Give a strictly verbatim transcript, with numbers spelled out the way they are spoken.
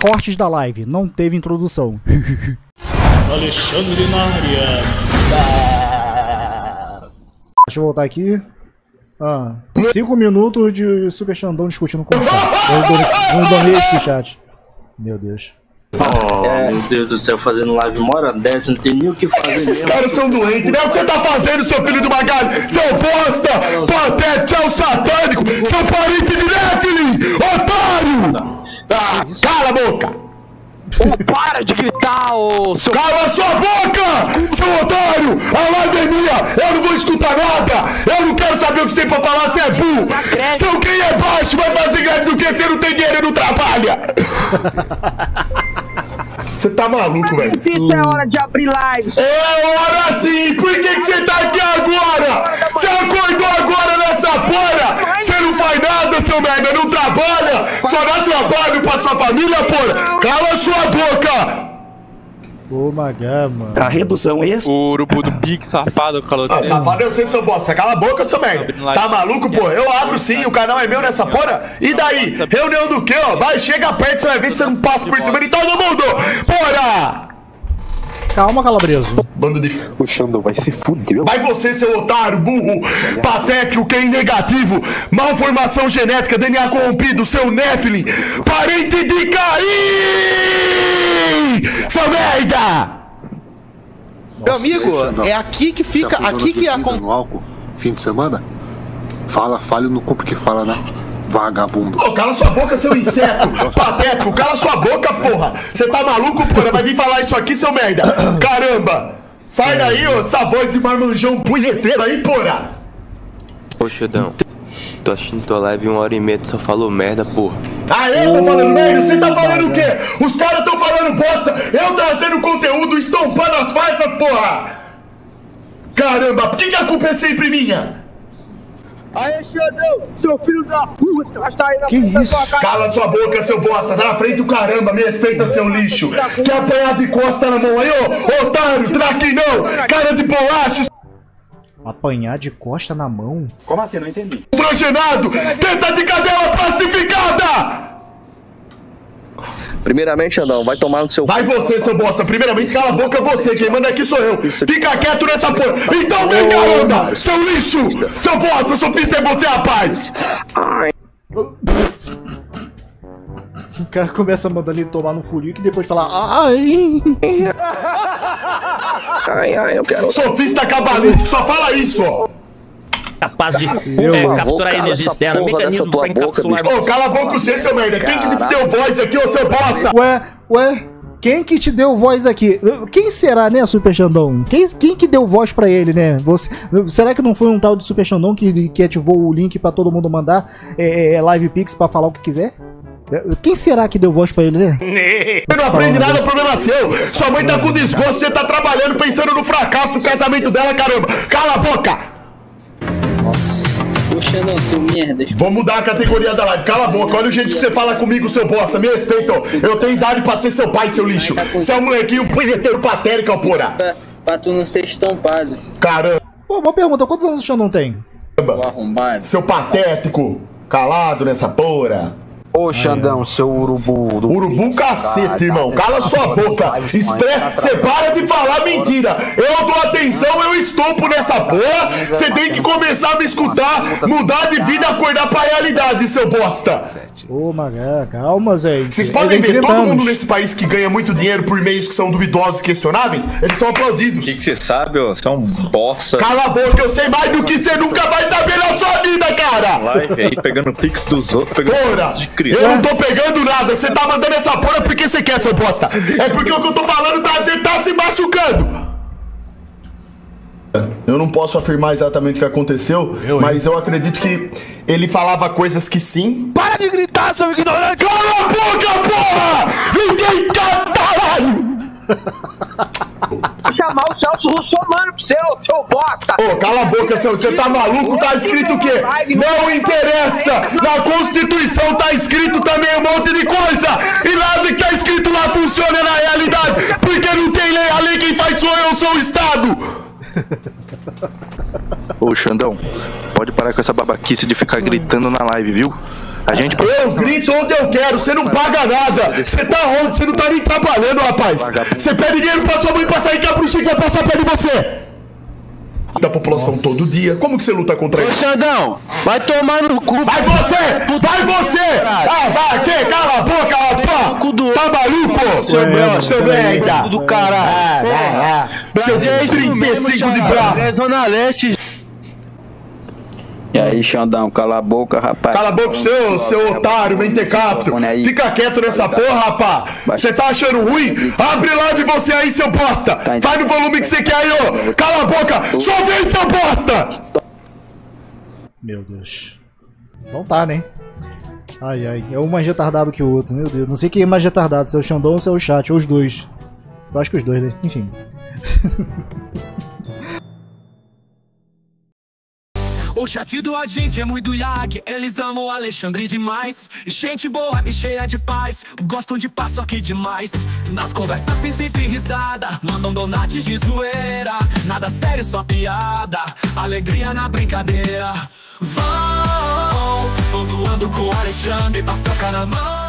cortes da live, não teve introdução. Alexandre na área. Deixa eu voltar aqui. Ah, cinco minutos de Super Xandão discutindo com o chat. Um donate do chat. Meu Deus. Oh, é. Meu Deus do céu, fazendo live uma hora dessa, não tem nem o que fazer. Esses mesmo. caras são doentes, né? O que você tá fazendo, seu filho do magalho? Seu bosta! Patético, seu satânico! Seu parente de Nephilim! Otário! Ah, cala a boca! Oh, para de gritar, ô seu... Cala sua boca, seu otário! A live é minha! Eu não vou escutar nada! Eu não quero saber o que você tem pra falar, você é burro! Seu quem é baixo vai fazer greve do que? Você não tem dinheiro e não trabalha! Você tá maluco, velho? Difícil é hora de abrir lives. É hora sim! Por que que você tá aqui agora? Você acordou agora nessa porra? Você não faz nada, seu merda, não trabalha! Só dá trabalho pra sua família, porra! Cala sua boca! Ô, Magá, mano. A redução é essa? O urubu do Big safado, caloteiro. Ah, safado eu sei, seu bosta. Cala a boca, seu merda. Tá maluco, pô? Eu abro sim, o canal é meu nessa porra. E daí? Reunião do quê, ó? Vai, chega perto, você vai ver se você não passa por cima de todo mundo! Porra! Calma, Calabreso. Bando de... O Xandão vai se fuder. Vai você, seu otário, burro, patético, Q I negativo, malformação genética, D N A corrompido, seu Nephilim, parente de Caim! Seu merda! Meu amigo, é aqui que fica, aqui que acontece. No álcool, fim de semana? Fala, fale no corpo que fala, né? Vagabundo. Ô, oh, cala sua boca, seu inseto! Patético, cala sua boca, porra! Você tá maluco, porra? Vai vir falar isso aqui, seu merda! Caramba! Sai daí, ô, essa voz de marmanjão punheteiro aí, porra! Ô, Xandão, tô assistindo tua live uma hora e meia, tu só falou merda, porra. Ah, eu tô falando merda? Você tá falando o quê? Os caras tão falando bosta, eu trazendo conteúdo, estompando as farsas, porra! Caramba, por que, que a culpa é sempre minha? Aê, Xandão, seu filho da puta, vai estar aí na que frente da isso? sua casa. Cala sua boca, seu bosta, tá na frente do caramba, me respeita, seu lixo. Quer apanhar de costa na mão aí, ô, otário, traquinão, cara de bolacha. Apanhar de costa na mão? Como assim? Não entendi. Estrogenado, tenta de cadela plastificada. Primeiramente, Xandão, vai tomar no seu... Vai você, seu bosta, primeiramente cala a boca você, quem manda aqui sou eu. Fica quieto nessa porra. Então vem, caramba, seu lixo, seu bosta, seu pista é você, rapaz. Ai. O cara começa mandando ele tomar no furinho e depois fala ai. Ai, ai, eu quero... Sofista cabalístico, só fala isso, ó. Capaz de é, capturar energia externa, mecanismo pra encapsular... Ô, cala a boca você, seu merda. Quem que te deu voz aqui, ô, seu bosta? Ué, ué, quem que te deu voz aqui? Quem será, né, Super Xandão? Quem, quem que deu voz pra ele, né? Você, será que não foi um tal de Super Xandão que, que ativou o link pra todo mundo mandar é, é, Live Pix pra falar o que quiser? Quem será que deu voz pra ele, né? Você não aprende nada, o problema é seu. Sua mãe tá com desgosto, você tá trabalhando pensando no fracasso do casamento dela, caramba. Cala a boca! Nossa. Poxa, não, seu merda. Vou mudar a categoria da live, cala a boca. Olha o jeito que você fala comigo, seu bosta. Me respeita, ó. Eu tenho idade pra ser seu pai, seu lixo. Você é um molequinho punheteiro patético, ó, porra. Pra, pra tu não ser estompado. Caramba. Pô, uma pergunta, quantos anos o Xandão tem? Seu patético, calado nessa porra. Ô, Xandão, seu urubu... Do urubu cacete, irmão. Cala sua boca. Espera, você para de falar mentira. Eu dou atenção, eu estompo nessa porra. Você tem que começar a me escutar, mudar de vida, acordar pra realidade, seu bosta. Ô, Magá, calma, Zé. Vocês podem ver, todo mundo nesse país que ganha muito dinheiro por meios que são duvidosos e questionáveis, eles são aplaudidos. O que você sabe, ó? Você é um bosta. Cala a boca, eu sei mais do que você nunca vai saber na sua vida, cara. Live aí, pegando pix dos outros, pegando porra, eu não tô pegando nada, você tá mandando essa porra porque você quer, seu bosta. É porque o que eu tô falando tá, você tá se machucando. Eu não posso afirmar exatamente o que aconteceu, eu, mas eu acredito que ele falava coisas que sim. Para de gritar, seu ignorante! Cala a boca, porra! Ninguém tá, caralho! Vou chamar o Celso Russomano pro seu, seu bosta! Ô, oh, cala a boca, seu, você tá maluco? Tá escrito o quê? Não interessa! Na Constituição tá escrito também um monte de coisa! E nada que tá escrito lá funciona na realidade! Porque não tem lei, a lei quem faz sou eu, sou o Estado! Ô, Xandão, pode parar com essa babaquice de ficar gritando na live, viu? A gente... Eu grito onde eu quero, você não paga nada. Você tá onde? Você não tá nem trabalhando, rapaz. Você pede dinheiro pra sua mãe pra sair capricho vai passar perto de você. Da população Nossa. todo dia. Como que você luta contra isso? Ô, Xandão, vai tomar no cu. Vai você! Vai você! Ah, vai aqui, cala a boca, rapaz! Tá maluco? Seu brother, seu merda! do caralho. Ah, ah, ah. Seu trinta e cinco de braço! É Zona Leste. E aí, Xandão, cala a boca, rapaz. Cala a boca, seu, seu otário, mentecapto. Fica quieto nessa porra, rapaz. Você tá achando ruim? Abre live você aí, seu bosta. Vai no volume que você quer aí, ô. Cala a boca. Só vem, seu bosta. Meu Deus. Então tá, né? Ai, ai. É um mais retardado que o outro, meu Deus. Não sei quem é mais retardado, se é o Xandão ou se é o chat, ou os dois. Eu acho que os dois, né? Enfim. O chat do agente é muito Yag, eles amam o Alexandre demais. Gente boa e cheia de paz, gostam de passo aqui demais. Nas conversas tem sempre risada, mandam donates de zoeira. Nada sério, só piada, alegria na brincadeira. Vão, vão zoando com o Alexandre, passa a cara na mão.